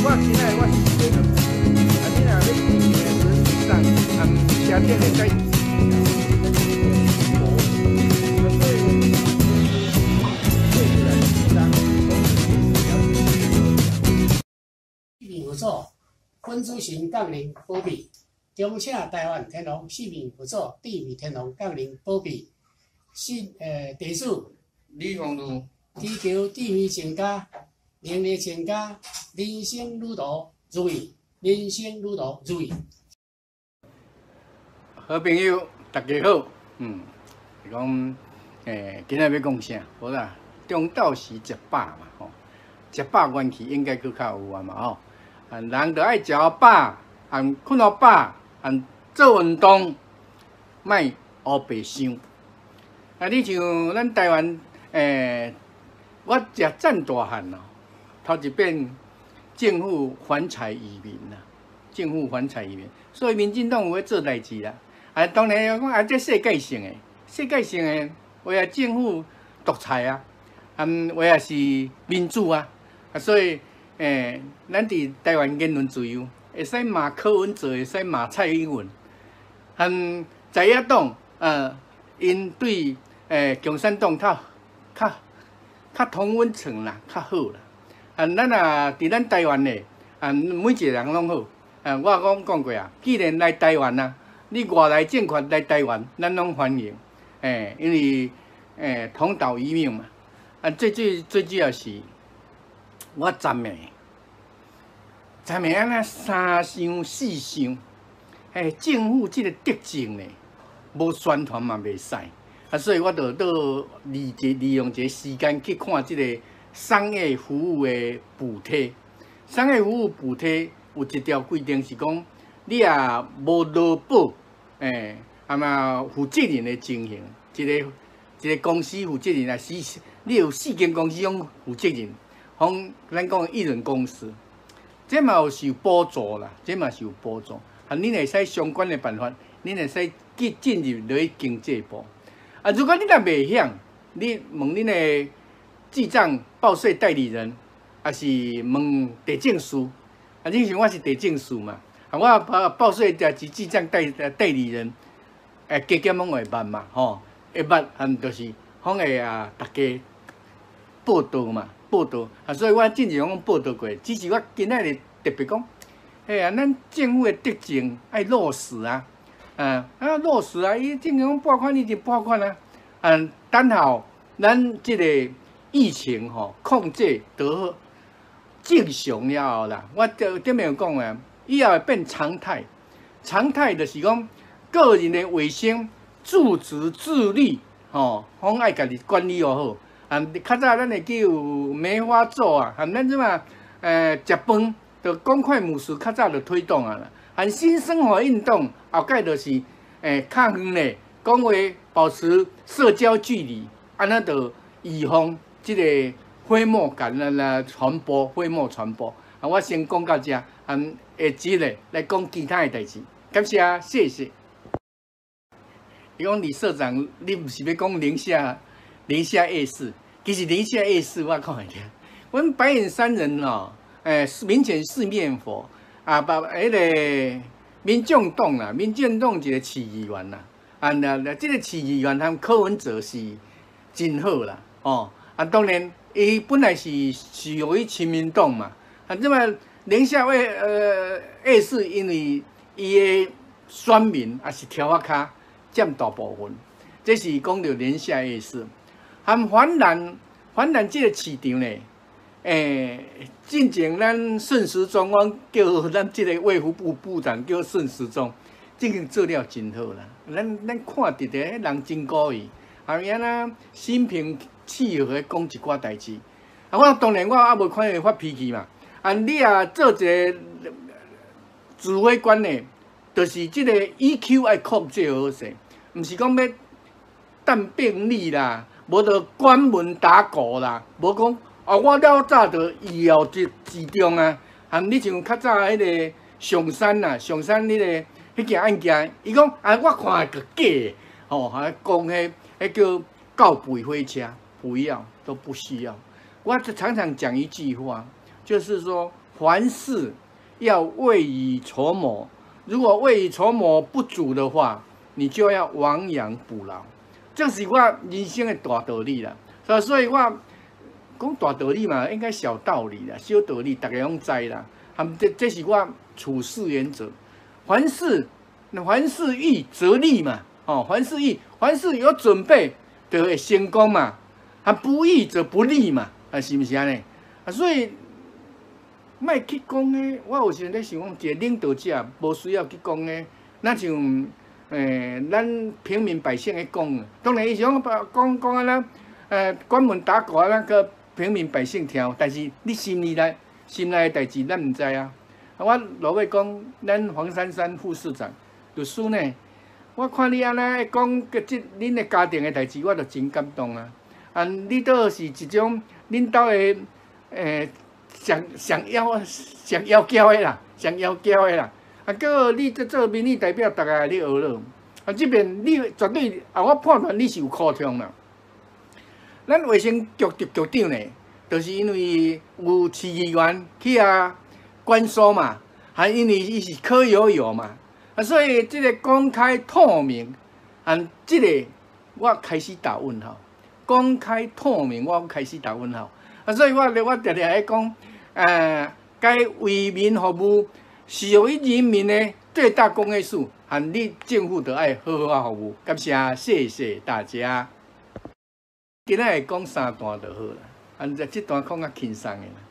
今仔我是一个你若要进行的是上车顶的在。 不错，分株型杠铃波比，中侧台湾天龙性命不错，地米天龙杠铃波比，地数李宏儒， 追求地米增加，能力增加，人生旅途如意，人生旅途如意。 好朋友，大家好，是讲今仔要讲啥？无啦，中昼时食饱嘛，吼，食饱元气应该佫较有啊嘛，吼。 人着爱食饱，困好饱，做运动，莫乌白想。你像咱台湾，我食赞大汉咯，头一遍政府还财于民啦，政府还财于民，所以民进党有要做代志啦。当然讲这世界性的，世界性的，为了政府独裁啊，为了是民主啊，所以。 咱伫台湾言论自由，会使骂柯文哲，会使骂蔡英文，在野党因对共产党较同温层啦，较好啦。咱伫咱台湾咧，每一个人拢好。我讲过啊，既然来台湾啊，你外来政权来台湾，咱拢欢迎。因为同岛一命嘛。最主要是。 我赞美安尼三项四项，政府即个德政呢，无宣传嘛袂使，所以我就利用这个时间去看即个商业服务的补贴。商业服务补贴有一条规定是讲，你也无劳保，负责任的情形，一个公司负责任啊，你有4间公司用负责任。 咱讲艺人公司，这嘛有受补助啦，这嘛是有补助。恁会使相关的办法，恁会使进入落去经济部。如果你若袂晓，你问恁的记账报税代理人，还是问地政署。你像我是地政署嘛，我报税及记账代理人，加减拢会捌嘛，吼，会捌，就是方会大家报道嘛。 报道所以我之前讲报道过，只是我今仔日特别讲，咱政府的德政爱落实啊，落实啊，伊正常拨款，伊就拨款啊，等候咱即个疫情控制得正常了后啦，我顶面有讲啊，以后会变常态，常态就是讲个人的卫生、自治自律，拢爱家己管理好。 较早咱会记有梅花座啊，咱即嘛食饭着公筷母匙，较早着推动啊啦。新生活运动后盖就是较远咧，讲话保持社交距离，安那着预防即个飞沫感染啦传播，飞沫传播。我先讲到这，下集咧来讲其他的代志。感谢，谢谢。伊讲李社长，你毋是要讲宁夏夜市，其实宁夏夜市我看会着，阮白眼山人哦，民权四面佛啊，把迄个民众党啦，民众党一个市议员啦，这个市议员和柯文哲是真好啦，当然伊本来是属于亲民党嘛，这么宁夏夜市因为伊的选民也是挑仔骹占大部分，这是讲到宁夏夜市。 环南这个市场呢，进前咱顺时钟，我叫咱这个卫福部部长叫顺时钟，已经做了真好啦。咱看得的人真高义，安那心平气和讲一寡代志。我当然我也无看伊发脾气嘛。你也做一个指挥官呢，就是这个 EQ 爱控制好势，毋是讲要当便利啦。 无着关门打鼓啦，无讲我了早着以后集中啊。你像较早迄个上山呐，上山迄件案件，伊讲我看个假的，还讲迄叫告补灰车，不要都不需要。我常常讲一句话，就是说凡事要未雨绸缪。如果未雨绸缪不足的话，你就要亡羊补牢。这是我人生的大道理啦。所以我讲大道理嘛，应该小道理啦，小道理大家拢知啦。这是我处事原则。凡事预则立嘛，凡事有准备就会成功嘛，不预则不立嘛，是不是安尼？所以莫去讲诶，我有时阵咧想讲，一个领导者无需要去讲诶，那像咱平民百姓咧讲，当然伊是讲安咱关门打狗啊，咱个平民百姓听，但是你心内诶代志，咱毋知啊。我落尾讲，咱黄珊珊副市长律师呢，我看你安尼讲个恁的家庭的代志，我就真感动啊！你倒是一种恁兜的上要娇的啦，上要娇的啦。个你做民意代表，大家你学了。这边你绝对我判断你是有考通啦。咱卫生局局长呢，就是因为有市议员去关说嘛，因为伊是柯友友嘛，所以这个公开透明，这个我开始打问号。公开透明，我开始打问号。所以我常常在讲，该为民服务，是由于人民的最大公益数，你政府就爱好好服务。感谢大家。今仔讲3段就好啦，这段讲较轻松的啦。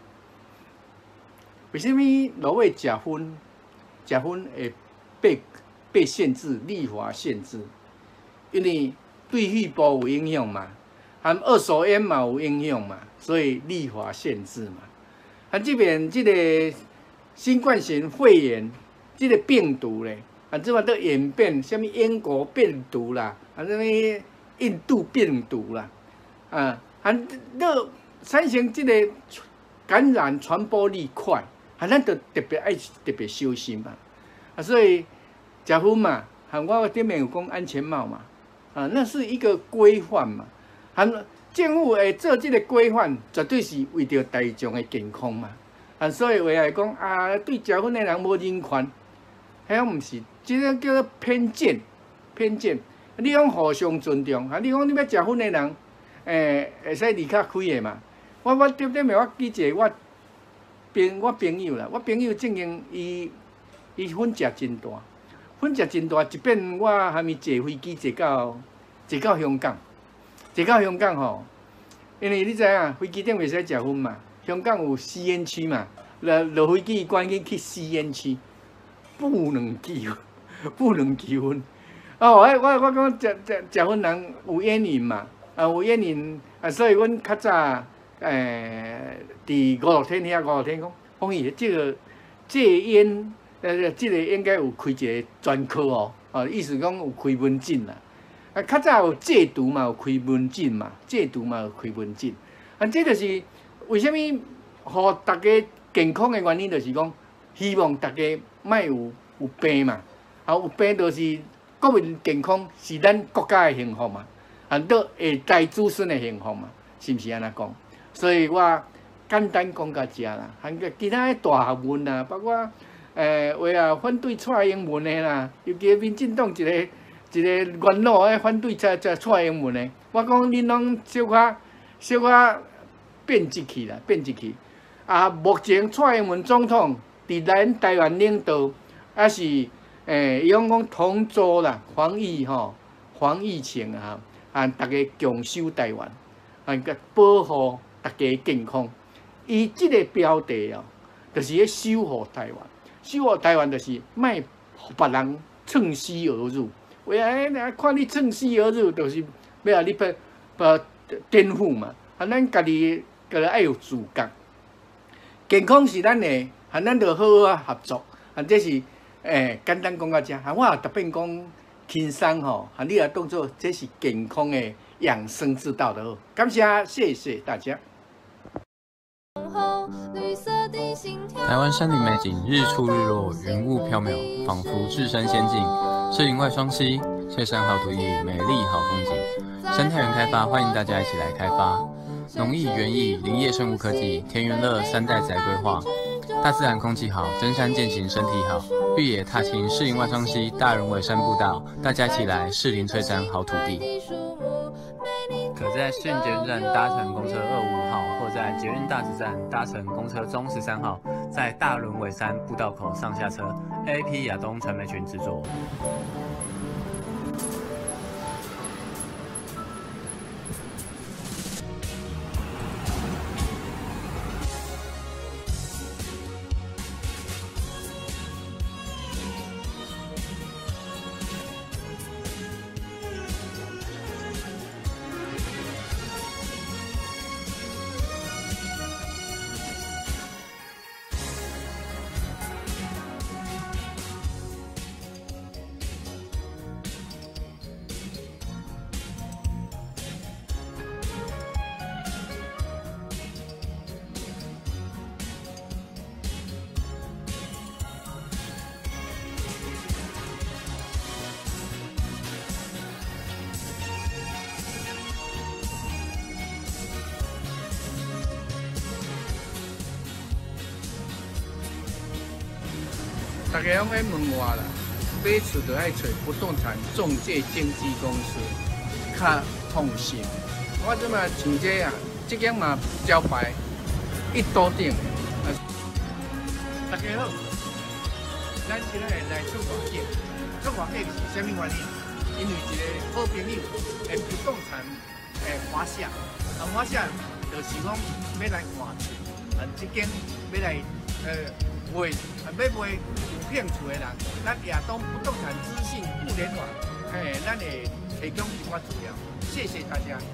为什么落尾食薰会被限制，立法限制？因为对肺部有影响嘛，二手烟嘛有影响嘛，所以立法限制嘛。这边这个新冠肺炎这个病毒咧，这嘛都演变，什么英国病毒啦，什么印度病毒啦，都产生这个感染传播力快。咱就特别小心嘛，所以食薰嘛，我顶面有讲安全帽嘛，那是一个规范嘛，政府会做这个规范，绝对是为着大众的健康嘛，所以话来讲对食薰的人无人权，遐毋是，这个叫做偏见。你讲互相尊重，你讲你要食薰的人，会使离较开的嘛。我顶面我记者我朋友啦，我朋友正经伊薰食真大，一遍我还没坐飞机坐到香港吼，因为你知影飞机顶袂使食薰嘛，香港有吸烟区嘛，落飞机关去吸烟区，不能吸薰。我讲食薰人有烟瘾嘛，有烟瘾，所以阮较早。伫5、6天讲，讲伊这个戒烟，这个应该有开一个专科哦，意思讲有开门诊啦。较早有戒毒嘛，有开门诊嘛，这就是为什么互大家健康的原因，就是讲希望大家莫有病嘛，有病就是国民健康是咱国家的幸福嘛，都下代子孙的幸福嘛，是毋是安尼讲？所以我简单讲到这啦，其他大学问啦，包括反对蔡英文的啦，尤其民进党一个元老反对蔡英文的，我讲恁拢小可变质去。目前蔡英文总统伫咱台湾领导，是伊讲同舟啦，防疫情大家共守台湾，保护。大家健康，伊即个标题就是咧守护台湾。守护台湾就是莫互别人趁虚而入。为看你趁虚而入，就是要你颠覆嘛。咱家己爱有自觉。健康是咱的，咱就好好合作。这是简单讲到这。我也特别讲轻松吼，你也当做这是健康的养生之道的好。感谢大家。 台湾山顶美景，日出日落，云雾缥缈，仿佛置身仙境。摄影外双溪，翠山好土地，美丽好风景。生态园开发，欢迎大家一起来开发。农艺、园艺、林业生物科技、田园乐3代宅规划， 大自然空气好，登山健行身体好，越野踏青士林外双溪大人尾山步道，大家一起来士林翠山好土地。可在士林捷运站搭乘公车25号，或在捷运大直站搭乘公车中13号，在大轮尾山步道口上下车。AAP 亚东传媒群制作。 大家拢在问我啦，买厝就爱找不动产中介经纪公司，较放心。我即马像这啊，这间嘛招牌一刀顶。大家好，咱今日来出外景，出外景是啥物原因？因为一个好朋友的不动产华夏，华夏就是讲要来看厝，这间要来卖。要买有兴趣的人，咱亚东不动产资讯互联网，咱会提供一寡资料。谢谢大家。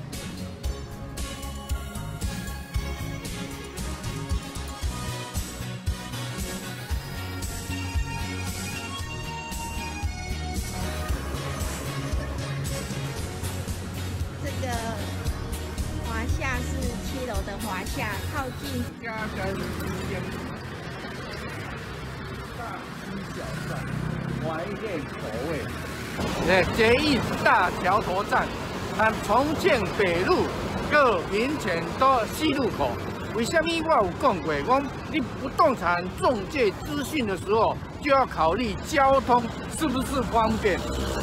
这个华夏是7楼的华夏，靠近嘉山之间。小站，怀念口味。捷运大桥头站，重庆北路各民权都西路口。为什么我有讲过，我你不动产中介资讯的时候，就要考虑交通是不是方便。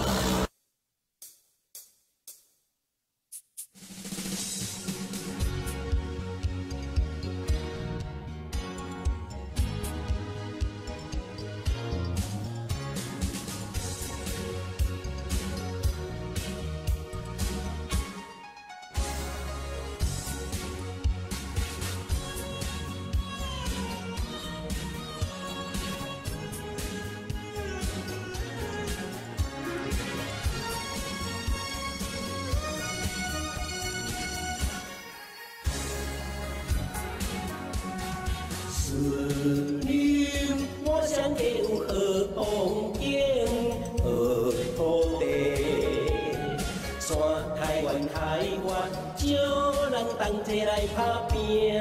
士林，我想有好风景，好土地。山台湾，少人同齐来打拼。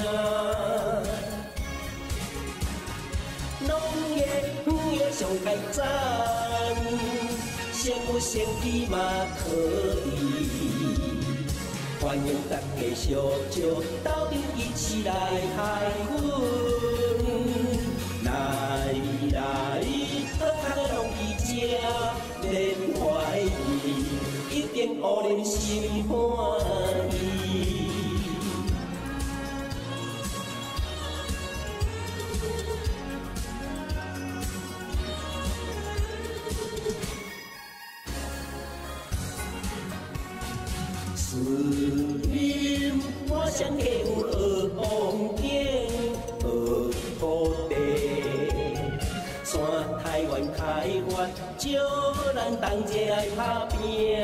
农业上开展，先有先机嘛可以。欢迎大家小招，斗阵一起来海阮。来，好康的拢去吃，免怀疑，一定互恁心欢喜。士林，我想有好风景，好土地。山台湾开发，少人同齐来打拼。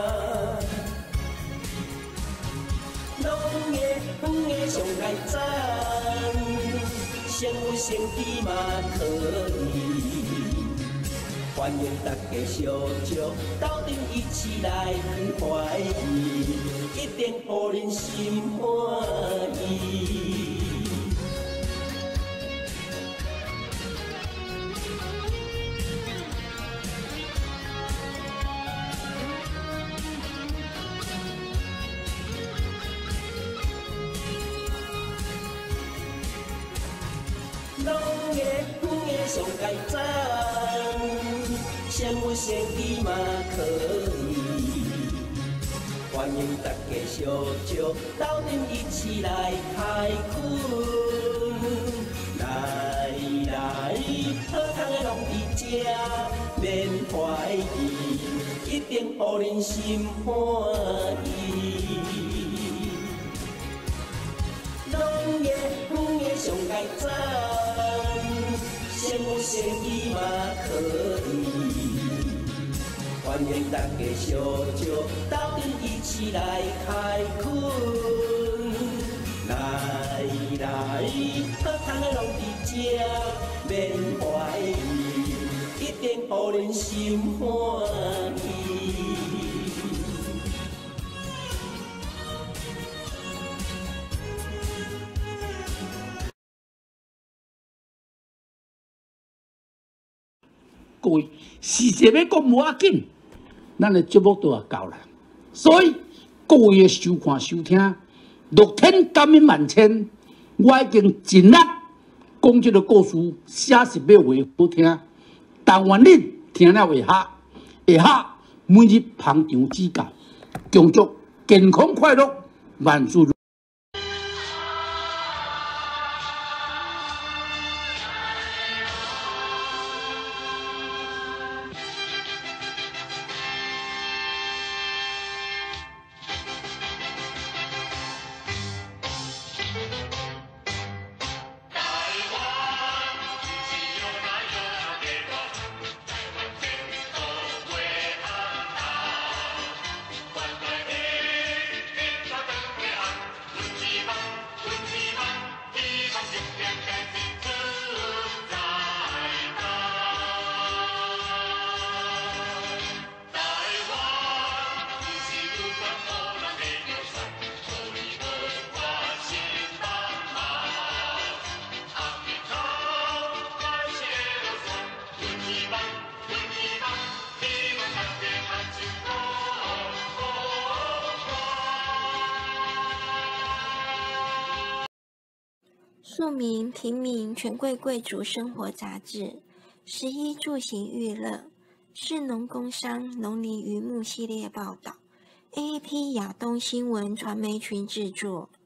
农业上开展，先有先机嘛可以。欢迎大家小招，斗阵一起来去怀疑，一定互恁心欢喜。农上该赞，先有先机嘛可以。欢迎大家相招，斗阵一起来开垦。来来，好康的拢伫这，免怀疑，一定予人心欢喜。农业上该赞，先有先机嘛可以。欢迎大家相招，斗阵一起来开垦。来来，好康的拢伫这，免怀疑，一定予人心欢喜。 各位，事实要讲无要紧，咱的节目都要到了，所以各位的收看收听，乐天感恩万千。我已经尽力讲这个故事，写实要话好听，但愿恁听了会合，每日捧场指教，恭祝健康快乐，万事如意。 庶民、平民、权贵贵族生活杂志，11住行娱乐，士农工商、农林渔牧系列报道，AAP 亚东新闻传媒群制作。